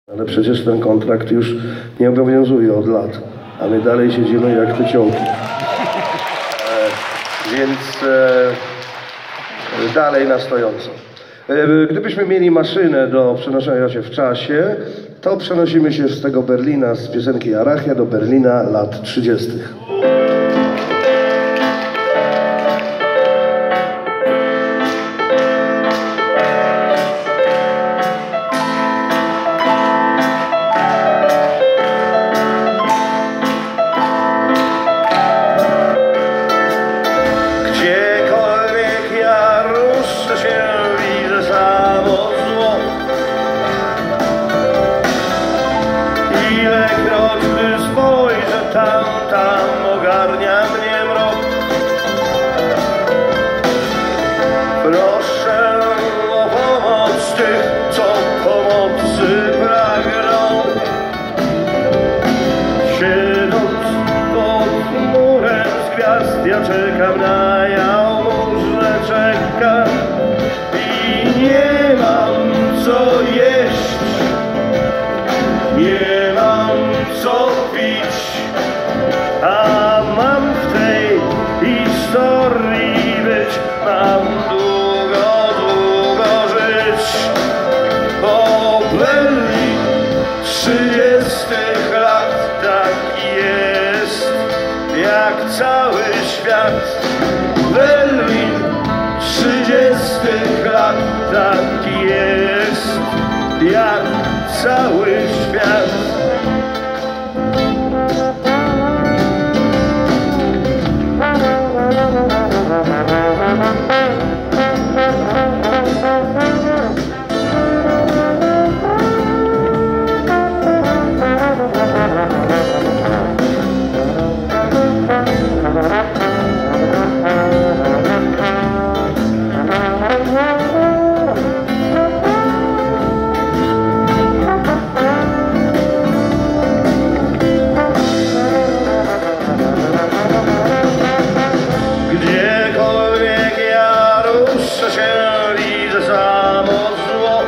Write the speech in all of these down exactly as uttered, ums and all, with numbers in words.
Ale przecież ten kontrakt już nie obowiązuje od lat, a my dalej siedzimy jak te ciołki. E, więc e, dalej na stojąco. E, gdybyśmy mieli maszynę do przenoszenia się w czasie, to przenosimy się z tego Berlina, z piosenki Arachia do Berlina lat trzydziestych. Tam, tam ogarnia mnie mrok. Proszę o pomoc tych, co pomocy pragną. Siedząc pod murem z gwiazd, ja czekam na jałmużnę, czekam i nie mam co jeść, nie mam co pić. A mam w tej historii być, mam długo, długo żyć. Po Berlin trzydziestych lat tak jest, jak cały świat. Berlin trzydziestych lat tak jest, jak cały świat. Gdziekolwiek ja ruszę się, widzę samo zło.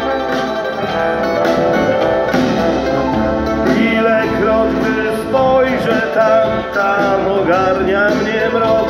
Ilekroć gdy spojrzę tam, tam ogarnia mnie mrok.